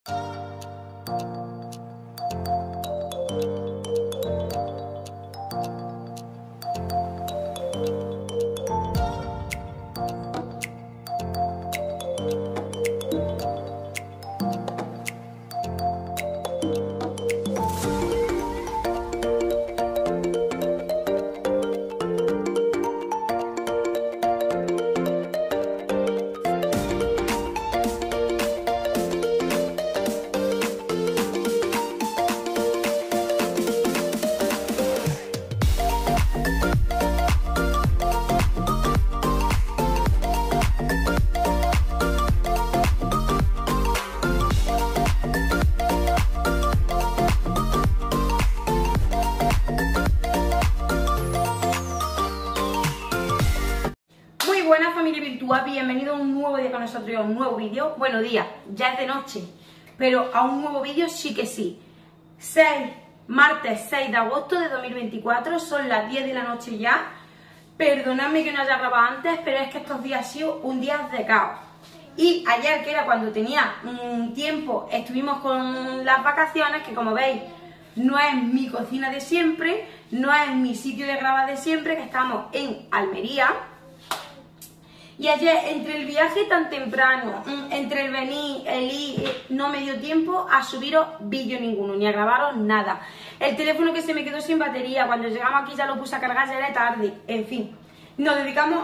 Buenas familia virtual, bienvenido a un nuevo día con nosotros y a un nuevo vídeo. Buenos días, ya es de noche, pero a un nuevo vídeo sí que sí. Martes 6 de agosto de 2024, son las 10 de la noche ya. Perdonadme que no haya grabado antes, pero es que estos días han sido un día de caos. Y ayer, que era cuando tenía tiempo, estuvimos con las vacaciones, que como veis, no es mi cocina de siempre, no es mi sitio de grabar de siempre, que estamos en Almería. Y ayer, entre el viaje tan temprano, entre el venir, el ir, no me dio tiempo a subiros vídeo ninguno, ni a grabaros nada. El teléfono que se me quedó sin batería, cuando llegamos aquí ya lo puse a cargar, ya era tarde. En fin, nos dedicamos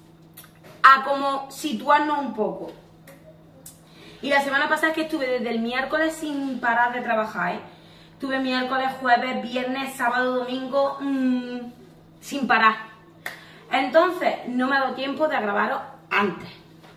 a como situarnos un poco. Y la semana pasada es que estuve desde el miércoles sin parar de trabajar, ¿eh? Estuve miércoles, jueves, viernes, sábado, domingo, sin parar. Entonces no me ha dado tiempo de grabaros antes.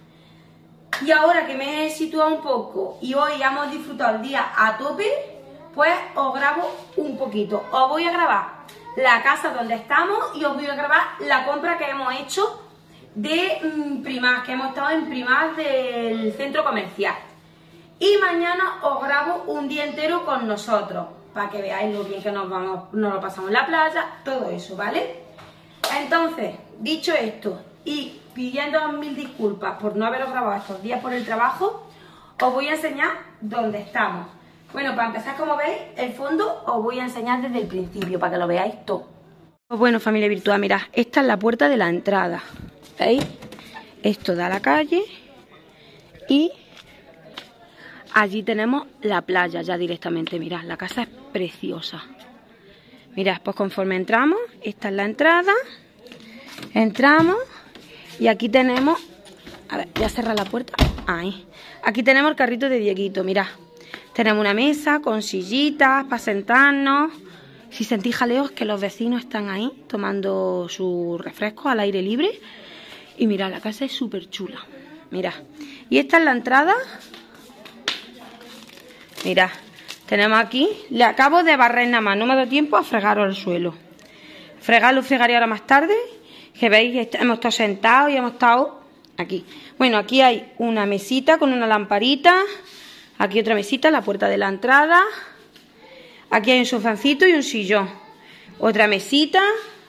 Y ahora que me he situado un poco y hoy hemos disfrutado el día a tope, pues os grabo un poquito. Os voy a grabar la casa donde estamos y os voy a grabar la compra que hemos hecho de Primark, que hemos estado en Primark del centro comercial. Y mañana os grabo un día entero con nosotros, para que veáis lo bien que nos lo pasamos en la playa, todo eso, ¿vale? Entonces, dicho esto y pidiendo mil disculpas por no haberos grabado estos días por el trabajo, os voy a enseñar dónde estamos. Bueno, para empezar, como veis, el fondo os voy a enseñar desde el principio para que lo veáis todo. Pues bueno, familia virtual, mirad, esta es la puerta de la entrada. ¿Veis? Esto da a la calle y allí tenemos la playa ya directamente. Mirad, la casa es preciosa. Mirad, pues conforme entramos, esta es la entrada, entramos y aquí tenemos, a ver, voy a cerrar la puerta, ahí, aquí tenemos el carrito de Dieguito, mirad, tenemos una mesa con sillitas para sentarnos, si sentís jaleos que los vecinos están ahí tomando sus refrescos al aire libre y mirad, la casa es súper chula, mirad, y esta es la entrada, mirad. Tenemos aquí, le acabo de barrer nada más, no me da tiempo a fregaros el suelo. Fregarlo fregaré ahora más tarde, que veis, hemos estado sentados y hemos estado aquí. Bueno, aquí hay una mesita con una lamparita, aquí otra mesita, la puerta de la entrada. Aquí hay un sofancito y un sillón. Otra mesita.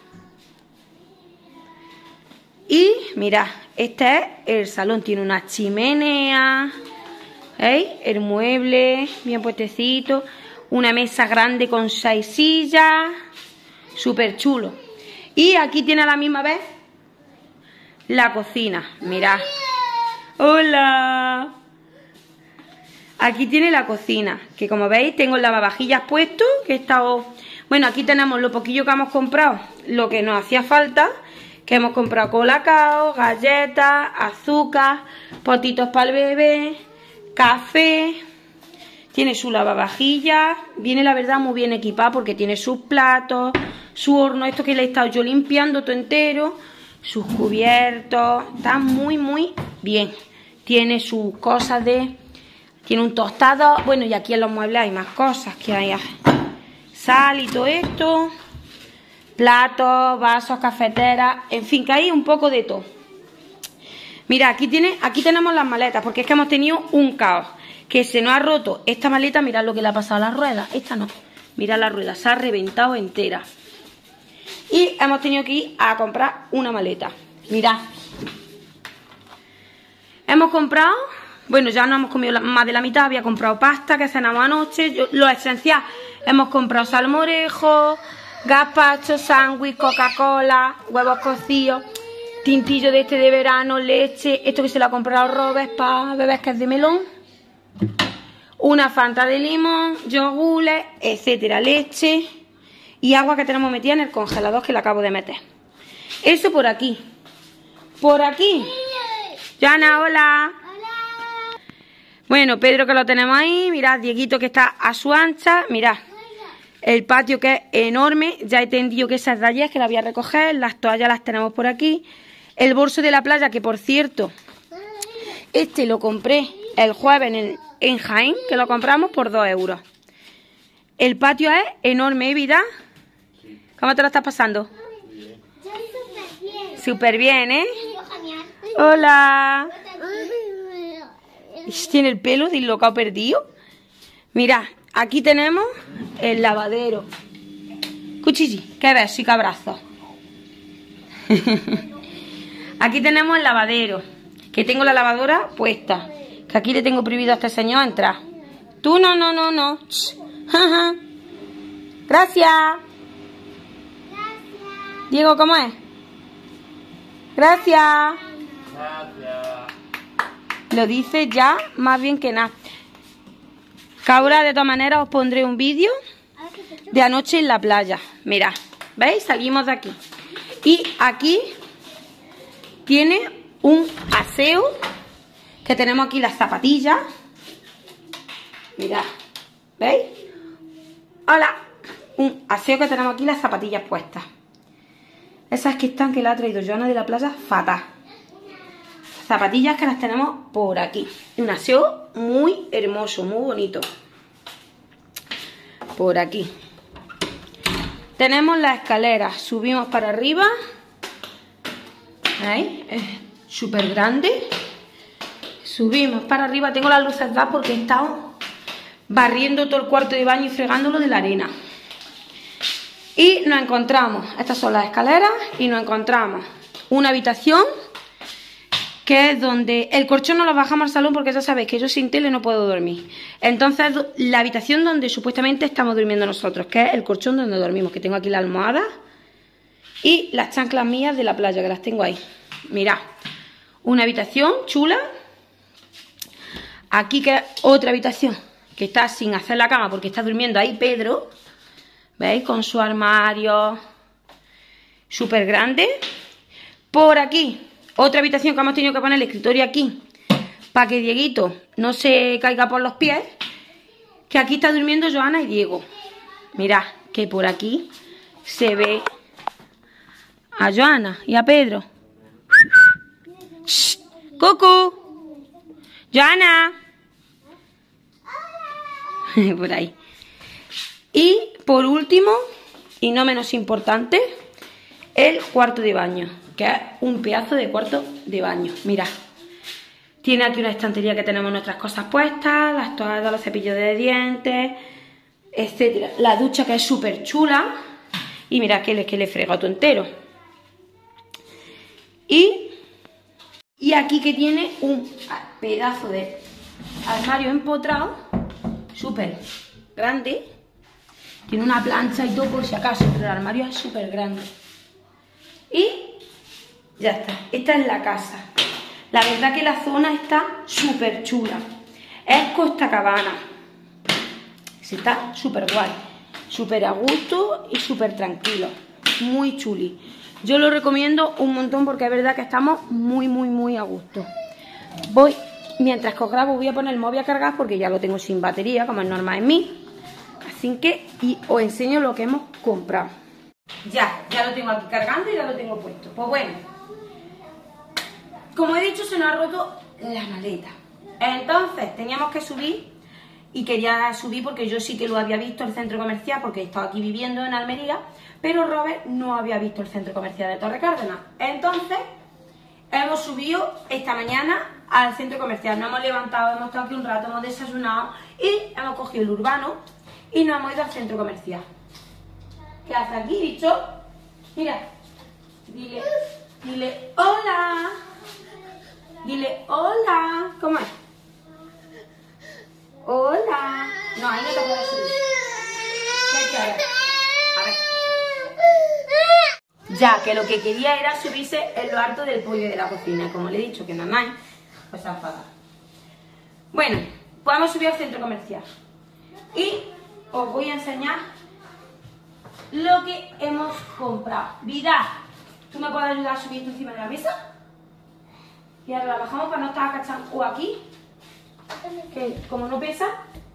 Y mirad, este es el salón, tiene una chimenea. ¿Veis? El mueble bien puestecito, una mesa grande con 6 sillas, súper chulo. Y aquí tiene a la misma vez la cocina, mirad. ¡Hola! Aquí tiene la cocina, que como veis tengo el lavavajillas puesto, que he estado... Bueno, aquí tenemos lo poquillo que hemos comprado, lo que nos hacía falta, que hemos comprado colacao, galletas, azúcar, potitos para el bebé... Café, tiene su lavavajillas, viene la verdad muy bien equipada porque tiene sus platos, su horno, esto que le he estado yo limpiando todo entero, sus cubiertos, está muy bien. Tiene sus cosas tiene un tostador, bueno y aquí en los muebles hay más cosas que hay, sal y todo esto, platos, vasos, cafeteras, en fin, que hay un poco de todo. Mira, aquí tenemos las maletas, porque es que hemos tenido un caos, que se nos ha roto esta maleta, mirad lo que le ha pasado a las ruedas, esta no, mirad la rueda, se ha reventado entera. Y hemos tenido que ir a comprar una maleta, mirad. Hemos comprado Bueno, ya no hemos comido más de la mitad. Había comprado pasta que cenamos anoche. Lo esencial, hemos comprado salmorejo, gazpacho, sándwich, Coca-Cola, huevos cocidos, tintillo de este de verano, leche, esto que se lo ha comprado Robert para bebés que es de melón, una Fanta de limón, yogures, etcétera, leche y agua que tenemos metida en el congelador que la acabo de meter. Eso por aquí. Por aquí. Yana, hola. Bueno, Pedro que lo tenemos ahí, mirad, Dieguito que está a su ancha, mirad, el patio que es enorme, ya he tendido que esas de ayer que las voy a recoger, las toallas las tenemos por aquí, el bolso de la playa que por cierto, este lo compré el jueves en Jaén, que lo compramos por 2 euros. El patio es enorme, ¿eh, vida? ¿Cómo te lo estás pasando? Bien. Súper bien, ¿eh? Hola. Tiene el pelo dislocado perdido. Mirad, aquí tenemos el lavadero. Cuchichi, ¿qué ves? Sí, cabrazo. Aquí tenemos el lavadero, que tengo la lavadora puesta. Que aquí le tengo prohibido a este señor entrar. Tú no. Gracias. Diego, ¿cómo es? Gracias. Lo dice ya más bien que nada. Que ahora de todas maneras os pondré un vídeo de anoche en la playa. Mirad, ¿veis? Salimos de aquí. Y aquí tiene un aseo, que tenemos aquí las zapatillas. Mirad, ¿veis? Hola. Un aseo que tenemos aquí las zapatillas puestas. Esas que están, que la ha traído Joana de la playa, fatal. Zapatillas que las tenemos por aquí. Un aseo muy hermoso, muy bonito. Por aquí. Tenemos las escaleras. Subimos para arriba. ¿Veis? Es súper grande. Subimos para arriba. Tengo las luces dadas porque he estado barriendo todo el cuarto de baño y fregándolo de la arena. Y nos encontramos, estas son las escaleras, y nos encontramos una habitación que es donde el colchón no lo bajamos al salón porque ya sabéis que yo sin tele no puedo dormir. Entonces la habitación donde supuestamente estamos durmiendo nosotros, que es el colchón donde dormimos, que tengo aquí la almohada y las chanclas mías de la playa, que las tengo ahí. Mirad, una habitación chula. Aquí que es otra habitación que está sin hacer la cama porque está durmiendo ahí Pedro. ¿Veis? Con su armario súper grande. Por aquí, otra habitación que hemos tenido que poner el escritorio aquí, para que Dieguito no se caiga por los pies. Que aquí está durmiendo Joana y Diego. Mirad, que por aquí se ve a Joana y a Pedro. ¡Shh! ¡Cucu! ¡Joana! Por ahí. Y por último, y no menos importante, el cuarto de baño, que es un pedazo de cuarto de baño. Mirad, tiene aquí una estantería que tenemos nuestras cosas puestas, las toallas, los cepillos de dientes, etcétera. La ducha que es súper chula. Y mirad que le frega todo entero. Y aquí que tiene un pedazo de armario empotrado, súper grande. Tiene una plancha y todo por si acaso, pero el armario es súper grande. Y ya está. Esta es la casa. La verdad que la zona está súper chula. Es Costa Cabana. Está súper guay. Súper a gusto y súper tranquilo. Muy chuli. Yo lo recomiendo un montón porque es verdad que estamos muy a gusto. Mientras que os grabo, voy a poner el móvil a cargar porque ya lo tengo sin batería, como es normal en mí. Así que os enseño lo que hemos comprado. Ya lo tengo aquí cargando y ya lo tengo puesto. Pues bueno, como he dicho, se nos ha roto la maleta. Entonces teníamos que subir y quería subir porque yo sí que lo había visto el centro comercial porque he estado aquí viviendo en Almería, pero Robert no había visto el centro comercial de Torre Cárdenas. Entonces hemos subido esta mañana al centro comercial. Nos hemos levantado, hemos estado aquí un rato, hemos desayunado y hemos cogido el urbano y nos hemos ido al centro comercial. ¿Qué hace aquí, bicho? Mira, dile hola. Dile hola. ¿Cómo es? Hola. No, ahí no te puedes subir. ¿Qué quieres? A ver. Ya, que lo que quería era subirse en lo alto del pollo de la cocina. Y como le he dicho que no hay, pues se ha enfadado. Bueno, pues vamos a subir al centro comercial. Y os voy a enseñar lo que hemos comprado. Vida, ¿tú me puedes ayudar a subir esto encima de la mesa? Y ahora la bajamos para no estar agachando aquí. Que como no pesa.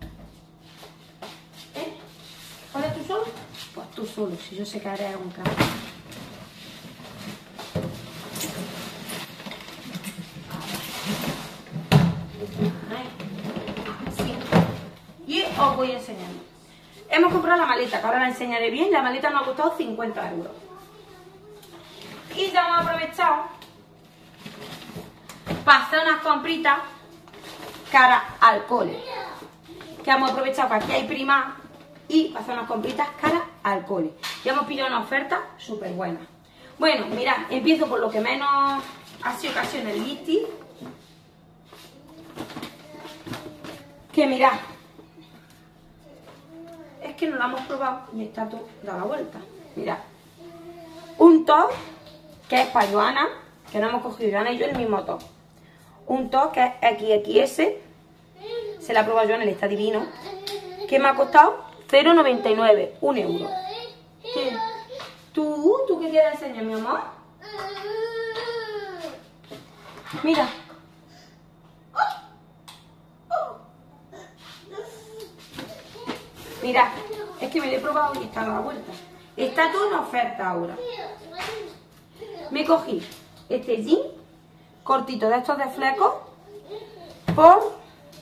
¿Eh? ¿Puedes tú solo? Pues tú solo, si yo sé que haré algún cambio. Y os voy enseñando. Hemos comprado la maleta, que ahora la enseñaré bien. La maleta nos ha costado 50 euros. Y ya hemos aprovechado para hacer unas compritas cara al cole. Que hemos aprovechado que aquí hay prima y para hacer unas compritas cara al cole. Ya hemos pillado una oferta súper buena. Bueno, mirad, empiezo por lo que menos ha sido ocasión el listing. Que mirad. Es que no lo hemos probado y está todo da la vuelta. Mirad. Un top que es para Joana, que no hemos cogido Joana y yo el mismo top. Un top que es XXS. Se la ha probado Joana, le está divino. Que me ha costado 0,99, 1 euro. ¿Qué? ¿Tú qué quieres enseñar, mi amor? Mira. Mira, es que me lo he probado y está a la vuelta. Está todo en oferta ahora. Me cogí este jean cortito de estos de flecos por...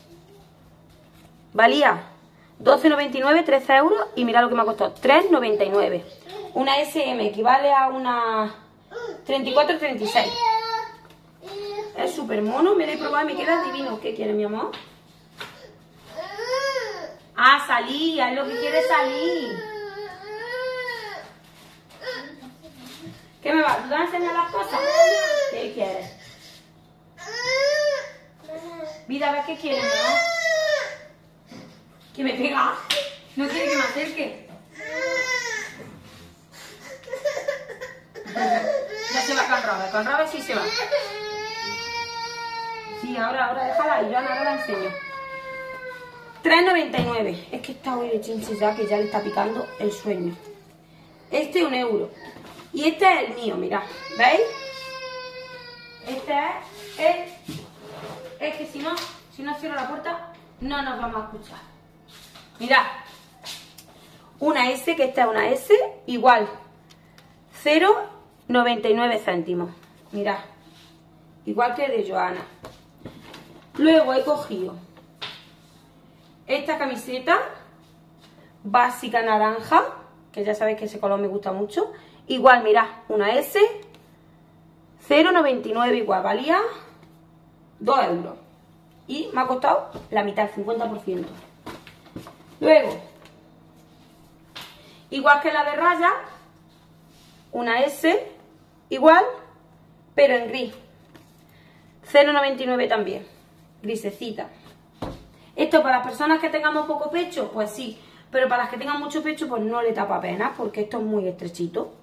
Valía 12,99, 13 euros y mira lo que me ha costado, 3,99. Una SM equivale a una 34-36. Es súper mono, me lo he probado y me queda divino. ¿Qué quieres, mi amor? Ah, salir, es lo que quiere salir. ¿Qué me va? ¿Tú vas a enseñar las cosas? ¿Qué quieres? Vida, a ver qué quieres, mi amor. ¿Que me pega? ¿No quiere que me acerque? Ya se va con Robert sí se va. Sí, ahora déjala y yo ahora la enseño. 3,99. Es que está hoy de chinche ya, que ya le está picando el sueño. Este 1 euro. Y este es el mío, mirad. ¿Veis? Este es el... Es que si no cierro la puerta, no nos vamos a escuchar. Mirad. Una S, que esta es una S, igual. 0,99 céntimos. Mirad. Igual que el de Joana. Luego he cogido esta camiseta básica naranja, que ya sabéis que ese color me gusta mucho. Igual, mirad, una S, 0,99 igual, valía 2 euros. Y me ha costado la mitad, el 50%. Luego, igual que la de raya, una S, igual, pero en gris. 0,99 también, grisecita. Esto para las personas que tengamos poco pecho, pues sí. Pero para las que tengan mucho pecho, pues no le tapa apenas, porque esto es muy estrechito.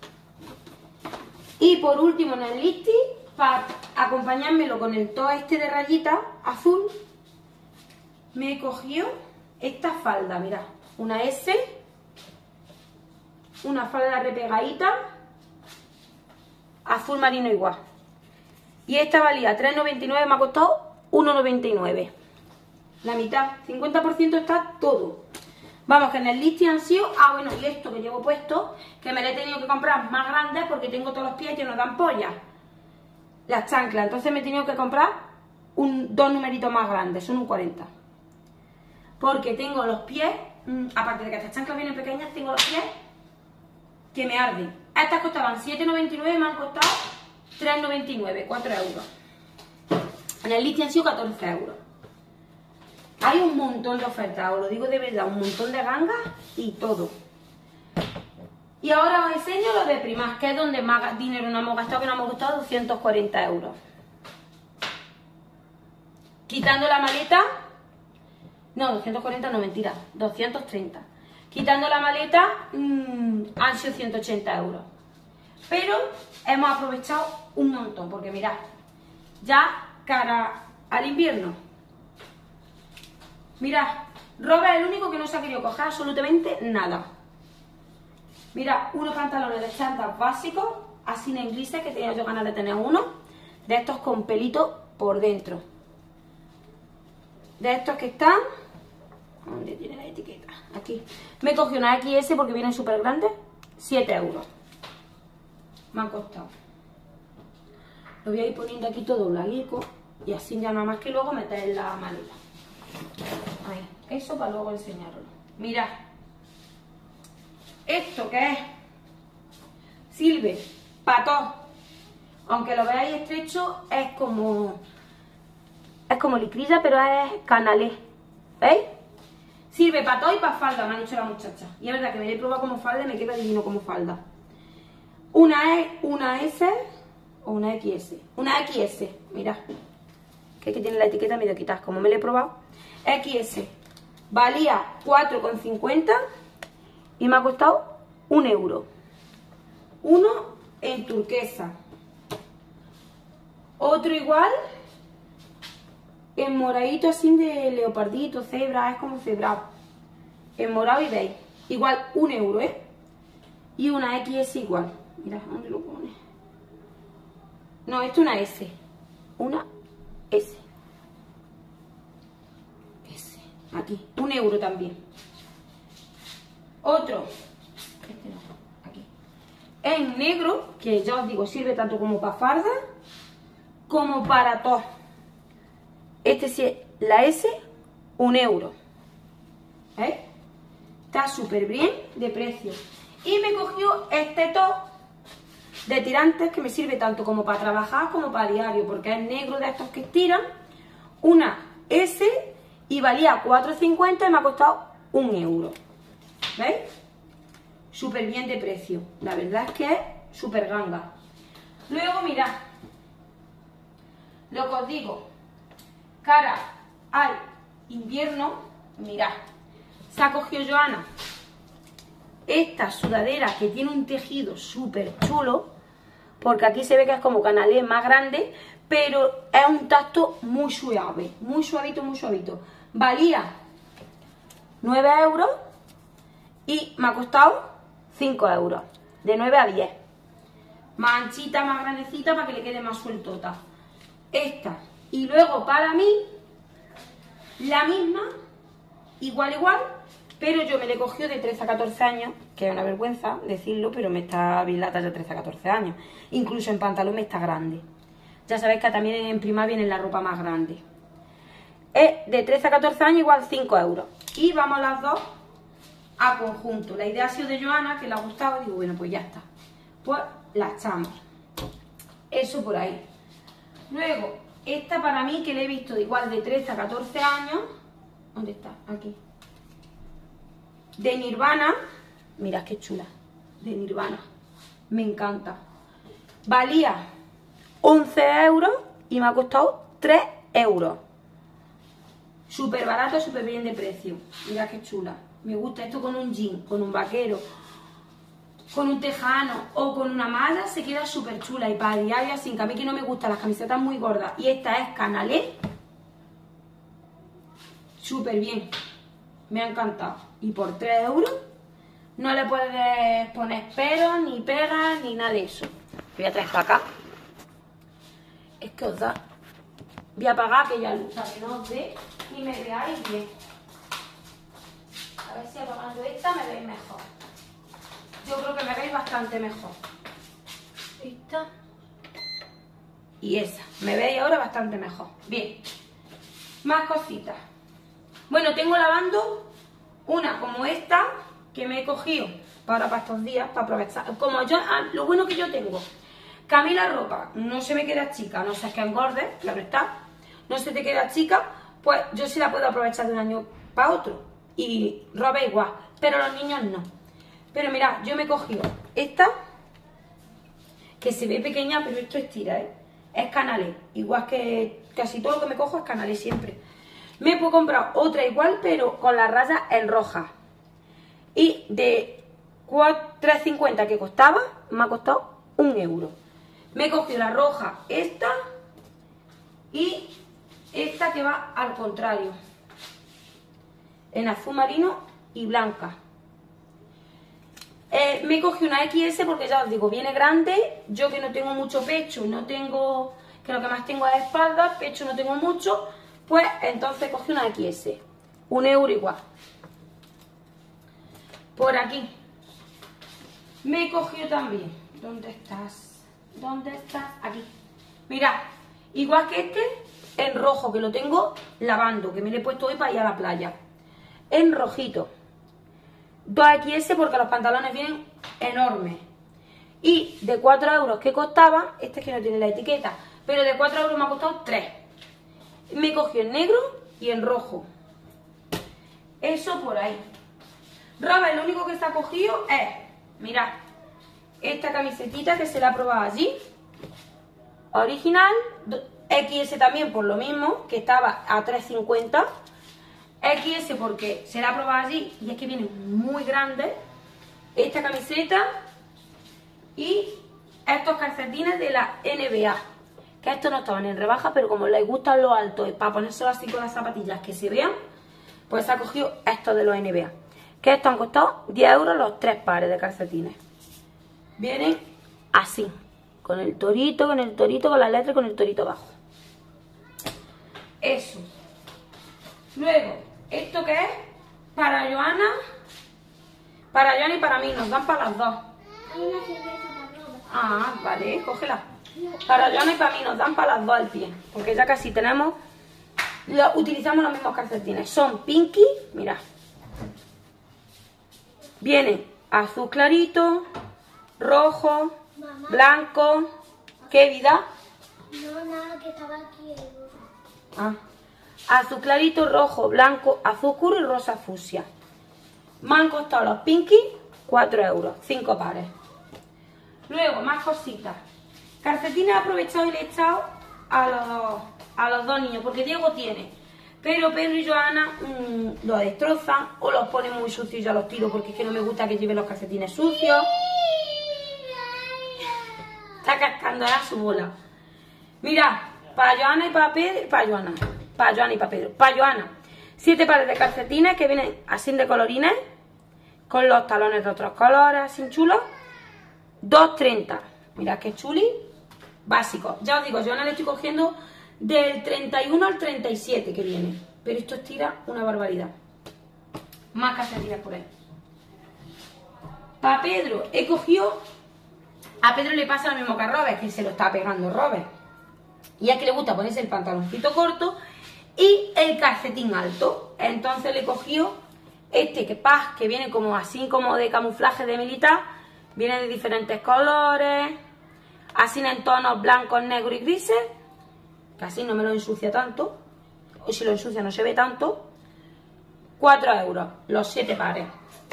Y por último, en el listing, para acompañármelo con el top este de rayita azul, me he cogido esta falda, mirad. Una S, una falda repegadita, azul marino igual. Y esta valía 3,99, me ha costado 1,99. La mitad, 50% está todo. Vamos, que en el listing han sido... Ah, bueno, y esto que llevo puesto, que me lo he tenido que comprar más grandes porque tengo todos los pies llenos de ampollas. Las chanclas, entonces me he tenido que comprar dos numeritos más grandes, son un 40. Porque tengo los pies, aparte de que estas chanclas vienen pequeñas, tengo los pies que me arden. Estas costaban 7,99 y me han costado 3,99, 4 euros. En el listing han sido 14 euros. Hay un montón de ofertas, os lo digo de verdad, un montón de gangas y todo. Y ahora os enseño lo de Primark, que es donde más dinero nos hemos gastado, que nos hemos costado 240 euros. Quitando la maleta, No, 240 no, mentira, 230. Quitando la maleta, han sido 180 euros. Pero hemos aprovechado un montón, porque mirad, ya cara al invierno. Mirad, Robert es el único que no se ha querido coger absolutamente nada. Mirad, unos pantalones de chándal básicos, así en grises, que tenía yo ganas de tener uno, de estos con pelitos por dentro. De estos que están... ¿Dónde tiene la etiqueta? Aquí. Me cogí una XS porque vienen súper grandes. 7 euros. Me han costado. Lo voy a ir poniendo aquí todo blaguico. Y así ya nada más que luego meter en la maleta. Ahí. Eso para luego enseñarlo. Mirad. ¿Esto qué es? Sirve para todo. Aunque lo veáis estrecho, es como licrilla, pero es canalé. ¿Veis? Sirve para todo y para falda, me ha dicho la muchacha. Y es verdad que me he probado como falda y me queda divino como falda. Una S o una XS. Una XS, mirad. Que es que tiene la etiqueta medio quitada, como me la he probado. XS. Valía 4,50 y me ha costado 1 euro. Uno en turquesa. Otro igual en moradito así de leopardito, cebra, es como cebrado. En morado y beige. Igual 1 euro, ¿eh? Y una XS igual. Mira, ¿dónde lo pone? No, esto es una S. Una S. S. Aquí. 1 euro también. Otro. Este no. Aquí. En negro, que ya os digo, sirve tanto como para farda como para todo. Este sí es la S, 1 euro. ¿Veis? Está súper bien de precio. Y me cogió este top de tirantes que me sirve tanto como para trabajar como para diario, porque es negro de estos que estiran. Una S y valía 4,50 y me ha costado 1 euro. ¿Veis? Súper bien de precio. La verdad es que es súper ganga. Luego mirad. Lo que os digo. Cara al invierno, mirad, se ha cogido Joana esta sudadera que tiene un tejido súper chulo, porque aquí se ve que es como canalé más grande, pero es un tacto muy suave, muy suavito, muy suavito. Valía 9 euros y me ha costado 5 euros, de 9 a 10. Más anchita, más grandecita para que le quede más sueltota. Esta. Y luego para mí, la misma, igual, pero yo me la he cogido de 13 a 14 años, que es una vergüenza decirlo, pero me está bien la talla de 13 a 14 años. Incluso en pantalón me está grande. Ya sabéis que también en prima viene la ropa más grande. Es de 13 a 14 años, igual 5 euros. Y vamos las dos a conjunto. La idea ha sido de Joana, que le ha gustado, y digo, bueno, pues ya está. Pues la echamos. Eso por ahí. Luego, esta para mí, que la he visto igual de 13 a 14 años. ¿Dónde está? Aquí. De Nirvana. Mirad qué chula. De Nirvana. Me encanta. Valía 11 euros y me ha costado 3 euros. Súper barato, súper bien de precio. Mirad qué chula. Me gusta esto con un jean, con un vaquero, con un tejano o con una malla, se queda súper chula. Y para diario, así que a mí que no me gustan las camisetas muy gordas. Y esta es canalé. Súper bien. Me ha encantado. Y por 3 euros no le puedes poner peros, ni pegas, ni nada de eso. Voy a traer para acá. Es que os da... Voy a apagar aquella luz para que no os dé y me veáis bien. A ver si apagando esta me veis mejor. Yo creo que me veis bastante mejor. Esta y esa. Me veis ahora bastante mejor. Bien. Más cositas. Bueno, tengo lavando una como esta que me he cogido para estos días, para aprovechar. Como yo, lo bueno que yo tengo, que a mí la ropa no se me queda chica, no sé, es que engorde, claro está, no se te queda chica, pues yo sí la puedo aprovechar de un año para otro. Y ropa igual, pero los niños no. Pero mirad, yo me he cogido esta, que se ve pequeña, pero esto estira, ¿eh? Es canalé, igual que casi todo lo que me cojo es canalé siempre. Me puedo comprar otra igual, pero con la raya en roja. Y de 3,50 que costaba, me ha costado 1 euro. Me he cogido la roja, esta, y esta que va al contrario, en azul marino y blanca. Me he cogido una XS porque ya os digo, viene grande. Yo que no tengo mucho pecho, no tengo, que lo que más tengo es espalda, pecho no tengo mucho, pues entonces cogí una XS, 1 euro igual. Por aquí me he cogido también, ¿dónde estás? ¿Dónde estás? Aquí. Mirad, igual que este, en rojo, que lo tengo lavando, que me lo he puesto hoy para ir a la playa. En rojito. 2XS porque los pantalones vienen enormes. Y de 4 euros que costaba, este es que no tiene la etiqueta, pero de 4 euros me ha costado 3. Me cogí en negro y en rojo. Eso por ahí. Robert, lo único que se ha cogido es, mirad, esta camisetita que se la ha probado allí. Original, XS también por lo mismo, que estaba a 3,50. XS porque se la ha probado allí y es que viene muy grande. Esta camiseta y estos calcetines de la NBA, que estos no estaban en rebaja, pero como les gustan los altos para ponérselo así con las zapatillas que se vean, pues se ha cogido estos de los NBA, que estos han costado 10 euros los 3 pares de calcetines. Vienen así, con el torito, con la letra y con el torito abajo. Eso. Luego, ¿esto qué es? Para Joana y para mí, nos dan para las dos. Hay una cerveza para Robert. Ah, vale, cógela. Para Joana y para mí nos dan para las dos al pie, porque ya casi tenemos, utilizamos los mismos calcetines. Son pinky, mirad. Vienen azul clarito, rojo, Mamá. blanco. ¿Qué vida? No, nada, que estaba aquí el gorro. Ah. Azul clarito, rojo, blanco, azul oscuro y rosa fucsia. Me han costado los pinky 4 euros, 5 pares. Luego, más cositas. Calcetines he aprovechado y le he echado a los dos niños, porque Diego tiene. Pero Pedro y Joana los destrozan o los ponen muy sucios y ya los tiro, porque es que no me gusta que lleven los calcetines sucios. Está cascando a su bola. Mirad, para Joana y para Pedro, para Joana y para Pedro. Para Joana, 7 pares de calcetines que vienen así de colorines, con los talones de otros colores, así chulos. 2,30. Mirad qué chuli. Básico. Ya os digo, Joana le estoy cogiendo del 31 al 37 que viene. Pero esto estira una barbaridad. Más calcetines por ahí. Para Pedro, he cogido. A Pedro le pasa lo mismo que a Robert, que se lo está pegando Robert. Y a que le gusta ponerse el pantaloncito corto y el calcetín alto. Entonces le he cogido este que viene como así, como de camuflaje de militar. Viene de diferentes colores, así en tonos blancos, negros y grises, que así no me lo ensucia tanto, o si lo ensucia no se ve tanto. 4 euros, los 7 pares.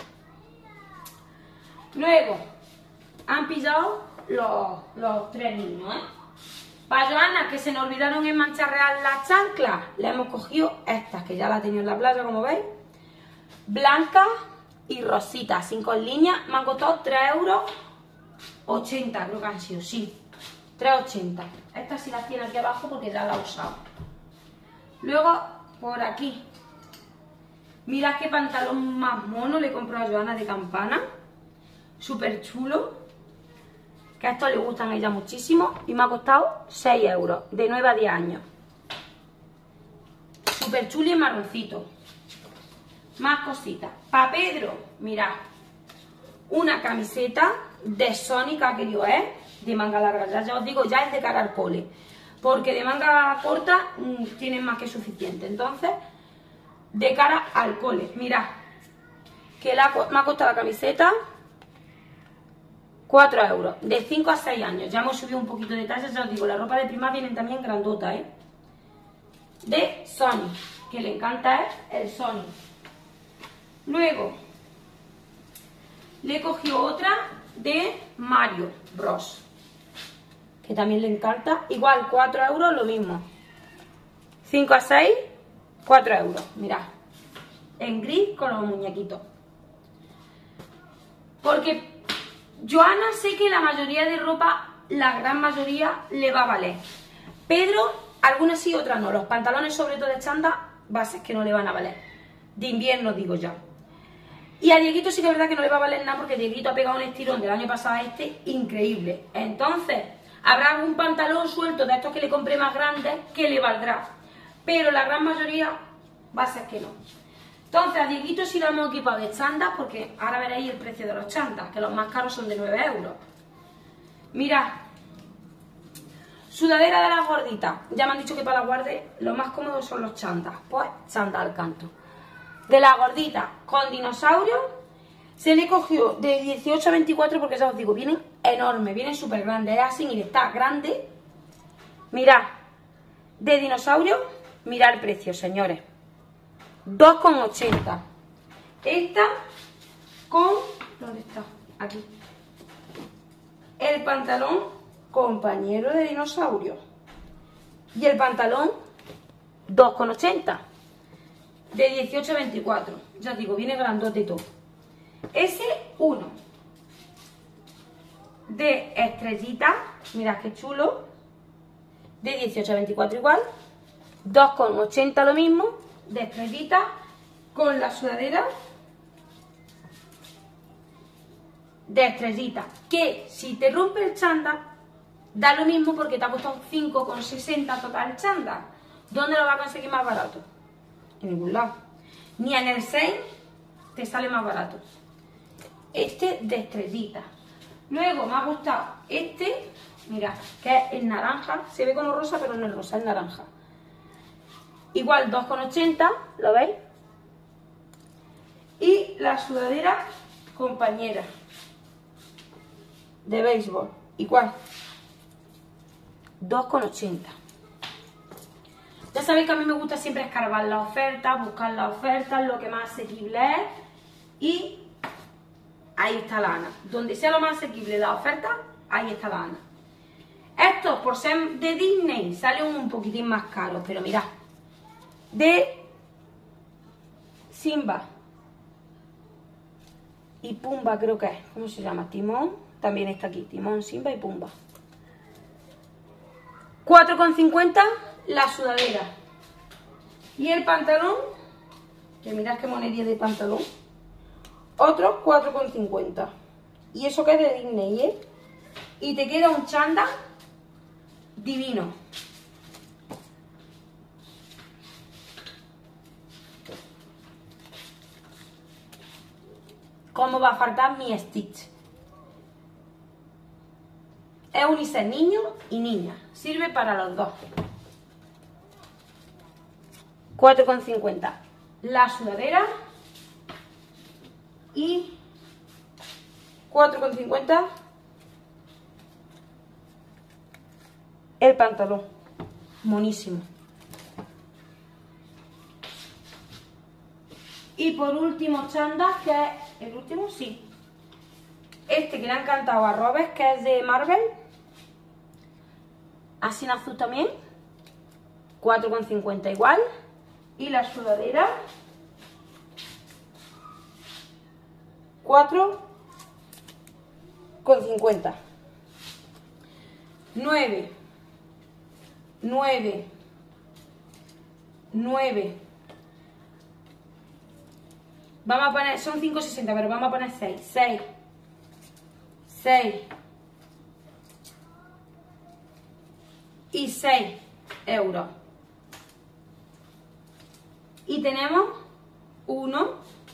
Luego, han pillado los 3 niños, ¿eh? Para Joana, que se nos olvidaron en Mancharreal las chanclas, le hemos cogido estas, que ya las he tenido en la playa, como veis, blancas y rositas, 5 en línea. Me han costado 3,80 euros, creo que han sido, sí, 3,80. Estas sí las tiene aquí abajo porque ya las he usado. Luego, por aquí, mirad qué pantalón más mono le he comprado a Joana de campana, súper chulo, que a estos le gustan a ella muchísimo, y me ha costado 6 euros, de 9 a 10 años. Súper chulo y marroncito. Más cositas. Para Pedro, mirad, una camiseta de Sony que ha querido, de manga larga. Ya os digo, ya es de cara al cole, porque de manga corta tienen más que suficiente. Entonces, de cara al cole, mirad, que me ha costado la camiseta 4 euros, de 5 a 6 años. Ya hemos subido un poquito de talla, ya os digo, la ropa de prima viene también grandota, de Sony, que le encanta el Sony. Luego, le he cogido otra de Mario Bros, que también le encanta. Igual, 4 euros, lo mismo. 5 a 6, 4 euros, mirad. En gris con los muñequitos. Porque Joana sé que la mayoría de ropa, la gran mayoría, le va a valer. Pedro, algunas sí, otras no. Los pantalones, sobre todo de chándal, bases que no le van a valer. De invierno, digo ya. Y a Dieguito sí que es verdad que no le va a valer nada porque Dieguito ha pegado un estirón del año pasado a este increíble. Entonces, habrá algún pantalón suelto de estos que le compré más grandes que le valdrá. Pero la gran mayoría va a ser que no. Entonces, a Dieguito sí lo hemos equipado de chándal porque ahora veréis el precio de los chándal, que los más caros son de 9 euros. Mirad. Sudadera de las gorditas. Ya me han dicho que para la guarde lo más cómodo son los chándal. Pues chándal al canto. De las gorditas con dinosaurio se le cogió de 18 a 24 porque ya os digo, vienen enormes, vienen súper grandes. Es así, mire, está grande. Mirad, de dinosaurio, mirad el precio, señores. 2,80. Esta con... ¿Dónde está? Aquí. El pantalón compañero de dinosaurio. Y el pantalón 2,80. De 18 a 24. Ya os digo, viene grandote y todo. Ese 1. De estrellita. Mirad qué chulo. De 18 a 24 igual. 2,80 lo mismo. De estrellita. Con la sudadera. De estrellita. Que si te rompe el chándal, da lo mismo porque te ha costado 5,60 total el chándal. ¿Dónde lo vas a conseguir más barato? En ningún lado. Ni en el 6 te sale más barato. Este de estrellita. Luego me ha gustado este, mira, que es el naranja. Se ve como rosa, pero no es rosa, es naranja. Igual 2,80, ¿lo veis? Y la sudadera compañera de béisbol, igual 2,80. Ya sabéis que a mí me gusta siempre escarbar las ofertas, buscar las ofertas, lo que más asequible es. Y ahí está la Ana. Donde sea lo más asequible la oferta, ahí está la Ana. Estos, por ser de Disney, salen un poquitín más caros, pero mirad. De Simba y Pumba creo que es. ¿Cómo se llama? Timón. También está aquí. Timón, Simba y Pumba. 4,50 la sudadera. Y el pantalón, que mirad qué monedía de pantalón. Otro 4,50. Y eso que es de Disney, ¿eh? Y te queda un chándal divino. ¿Cómo va a faltar mi Stitch? Es unisex niño y niña. Sirve para los dos. 4,50 la sudadera y 4,50 el pantalón. Monísimo. Y por último, chándal, que es el último, sí. Este que le ha encantado a Robert, que es de Marvel. Así en azul también. 4,50 igual. Y la sudadera 4,50. 9. Vamos a poner, son 5,60, pero vamos a poner 6. 6 y 6 euros. Y tenemos 1,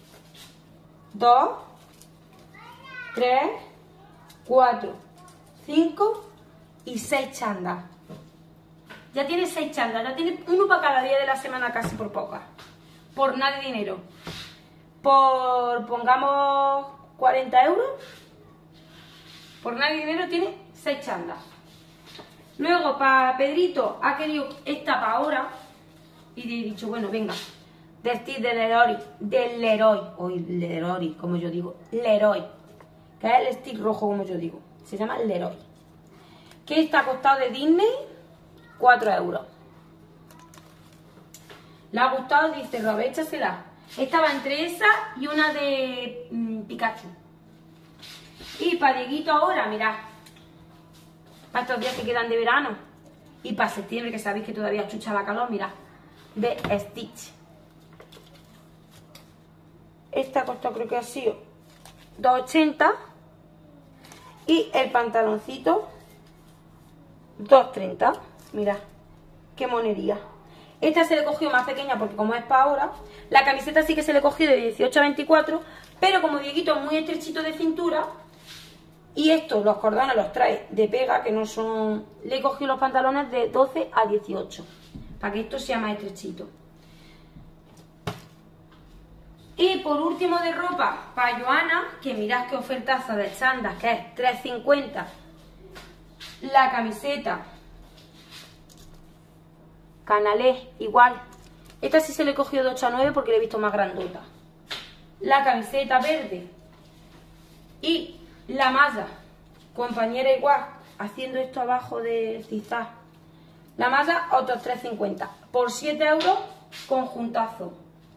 2, 3, 4, 5 y 6 chándal. Ya tiene 6 chándal, ya tiene uno para cada día de la semana casi por pocas. Por nada de dinero. Por, pongamos, 40 euros. Por nada de dinero tiene 6 chándal. Luego para Pedrito ha querido esta para ahora. Y he dicho, bueno, venga. Del Stitch del Leroy, como yo digo. Leroy. Que es el stick rojo, como yo digo. Se llama Leroy. Que está costado de Disney 4 euros. Le ha gustado, dice Robert, échasela. Estaba entre esa y una de Pikachu. Y para Dieguito ahora, mirad, para estos días que quedan de verano y para septiembre, que sabéis que todavía chucha la calor, mirad, de Stitch. Esta costó, creo que ha sido 2,80 y el pantaloncito 2,30. Mirad, qué monería. Esta se le cogió más pequeña porque como es para ahora. La camiseta sí que se le cogió de 18 a 24, pero como Dieguito es muy estrechito de cintura y estos, los cordones los trae de pega, que no son... Le he cogido los pantalones de 12 a 18, para que esto sea más estrechito. Y por último de ropa, para Joana, que mirad qué ofertaza de chandas, que es 3,50. La camiseta canalés, igual. Esta sí se le he cogido de 8 a 9 porque la he visto más grandota. La camiseta verde y la malla, compañera igual, haciendo esto abajo de zigzag. La malla, otros 3,50. Por 7 euros, conjuntazo.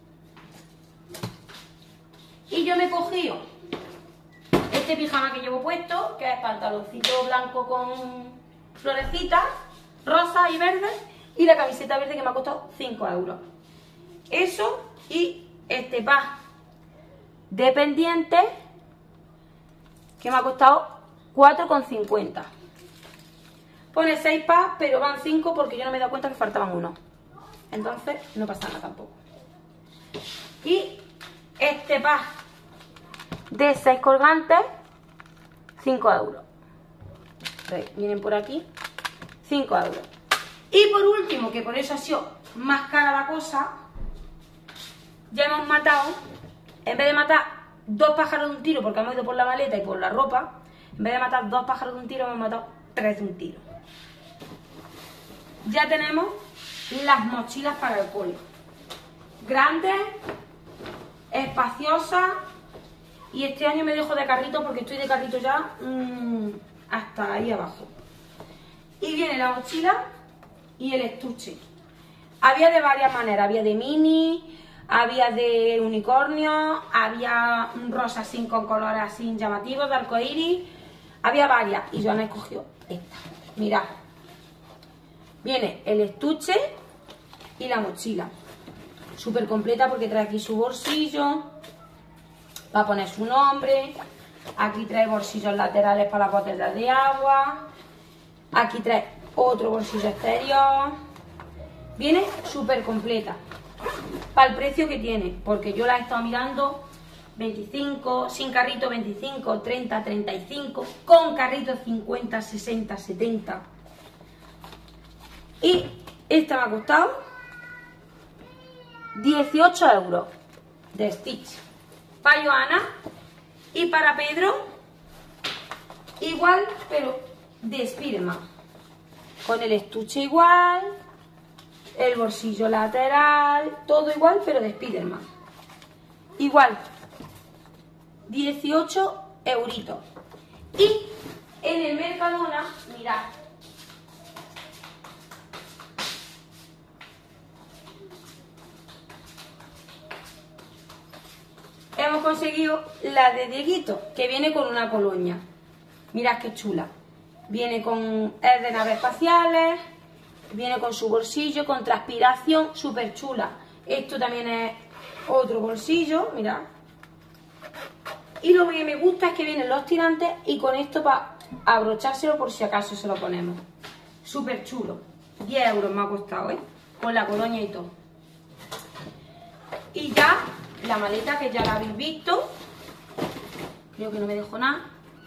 Y yo me he cogido este pijama que llevo puesto, que es pantaloncito blanco con florecitas, rosa y verde, y la camiseta verde que me ha costado 5 euros. Eso y este pack de pendientes que me ha costado 4,50. Pone 6 packs, pero van 5 porque yo no me he dado cuenta que faltaban uno. Entonces no pasa nada tampoco. Y este pack de 6 colgantes, 5 euros. Vienen por aquí, 5 euros. Y por último, que por eso ha sido más cara la cosa, ya hemos matado, en vez de matar 2 pájaros de un tiro, porque hemos ido por la maleta y por la ropa, en vez de matar 2 pájaros de un tiro, hemos matado 3 de un tiro. Ya tenemos las mochilas para el cole. Grandes, espaciosas, y este año me dejo de carrito porque estoy de carrito ya hasta ahí abajo. Y viene la mochila y el estuche. Había de varias maneras, había de mini, había de unicornio, había un rosa así con colores así llamativos de arcoíris, había varias y yo me he escogido esta. Mirad, viene el estuche y la mochila, súper completa porque trae aquí su bolsillo, va a poner su nombre, aquí trae bolsillos laterales para las botellas de agua, aquí trae otro bolsillo exterior, viene súper completa, para el precio que tiene, porque yo la he estado mirando, 25, sin carrito 25, 30, 35, con carrito 50, 60, 70, y esta me ha costado 18 euros de Stitch. Para Joana y para Pedro igual, pero de Spiderman, con el estuche igual, el bolsillo lateral, todo igual, pero de Spiderman. Igual, 18 euritos. Y en el Mercadona, mirad, hemos conseguido la de Dieguito, que viene con una colonia. Mirad qué chula. Viene con... es de naves espaciales, viene con su bolsillo, con transpiración, súper chula. Esto también es otro bolsillo, mirad. Y lo que me gusta es que vienen los tirantes y con esto para abrochárselo por si acaso se lo ponemos. Súper chulo. 10 euros me ha costado, con la colonia y todo. Y ya... la maleta, que ya la habéis visto, creo que no me dejo nada.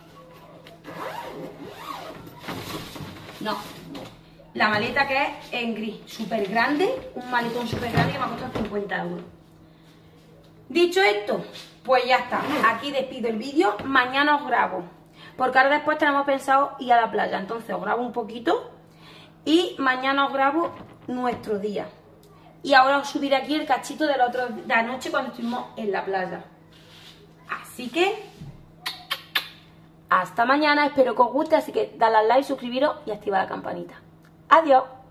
No, la maleta que es en gris, súper grande, un maletón súper grande que me ha costado 50 euros. Dicho esto, pues ya está, aquí despido el vídeo. Mañana os grabo, porque ahora después tenemos pensado ir a la playa, entonces os grabo un poquito y mañana os grabo nuestro día. Y ahora os subiré aquí el cachito de la noche cuando estuvimos en la playa. Así que, hasta mañana. Espero que os guste, así que dadle al like, suscribiros y activa la campanita. Adiós.